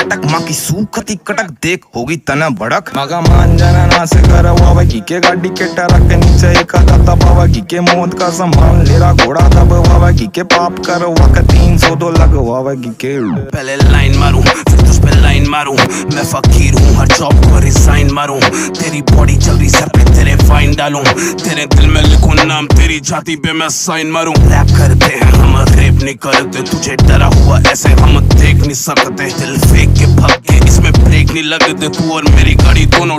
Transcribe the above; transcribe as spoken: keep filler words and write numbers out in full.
कटक माँ की सूखती कटक देख होगी तना भड़क मगा मान जाना ना से कर वावा की के गाड़ी के टरक के नीचे एक दाता बाबा की के मौत का सम्मान लेरा घोड़ा दब वावा की के पाप कर वक्त तीन सौ दो लग वावा की के पहले लाइन मारूं फिर तुझ पे लाइन मारूं मैं फकीर हूँ हर जॉब को रिजाइन मारूं तेरी बॉडी चल रही सर पे तेरे फाइन डालूं तेरे दिल में लिखूं नाम तेरी छाती पे मैं साइन मारूं रैप करते हैं हम रेप नहीं करते तुझे डरा हुआ ऐसे हम देख नहीं सकते दिल फेंक के भाग के इसमें ब्रेक नहीं लगते तू और मेरी गाड़ी दोनों